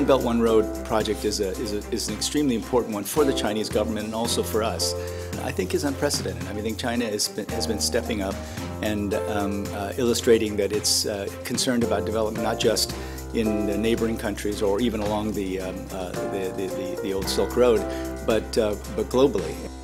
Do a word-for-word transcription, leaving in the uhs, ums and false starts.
One Belt, One Road project is, a, is, a, is an extremely important one for the Chinese government and also for us. I think is unprecedented. I mean, I think China has been, has been stepping up and um, uh, illustrating that it's uh, concerned about development not just in the neighboring countries or even along the, um, uh, the, the, the, the old Silk Road, but, uh, but globally.